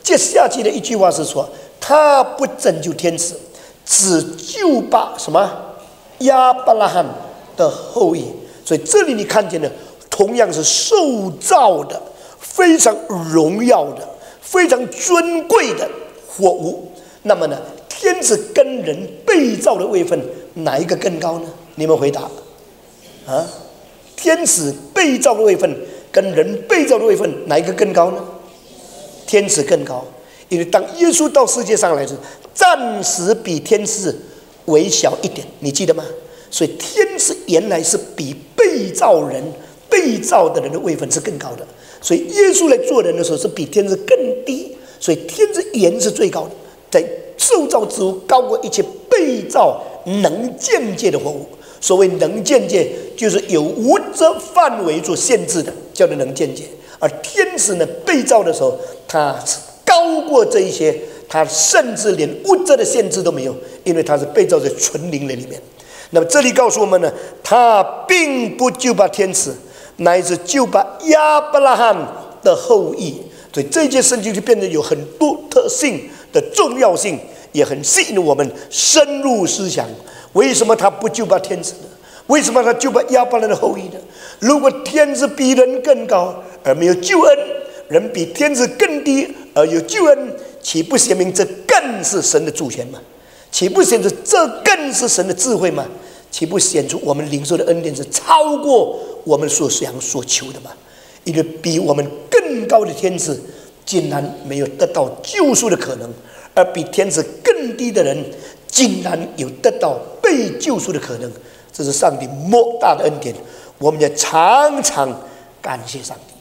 接下去的一句话是说，他不拯救天使，只救把什么亚伯拉罕的后裔。所以这里你看见的，同样是受造的、非常荣耀的、非常尊贵的货物。那么呢，天使跟人被造的位分，哪一个更高呢？你们回答啊？天使被造的位分跟人被造的位分，哪一个更高呢？天使更高，因为当耶稣到世界上来时，暂时比天使微小一点，你记得吗？所以天使原来是比被造的人的位分是更高的。所以耶稣来做人的时候是比天使更低，所以天使原是最高的，在受造之物高过一切被造能见界的活物。所谓能见界，就是有物质范围所限制的，叫做能见界。而天使呢，被造的时候，它是高过这一些，它甚至连物质的限制都没有，因为它是被造在纯灵的里面。那么这里告诉我们呢，他并不就把天使，乃是就把亚伯拉罕的后裔。所以这节圣经就变得有很多特性的重要性，也很吸引我们深入思想。为什么他不就把天使呢？为什么他就把亚伯拉罕的后裔呢？如果天使比人更高而没有救恩，人比天使更低而有救恩，岂不显明这更是神的主权吗？岂不显出这更是神的智慧吗？岂不显出我们领受的恩典是超过我们所想所求的吗？因为比我们更高的天使竟然没有得到救赎的可能，而比天使更低的人竟然有得到被救赎的可能。这是上帝莫大的恩典，我们也常常感谢上帝。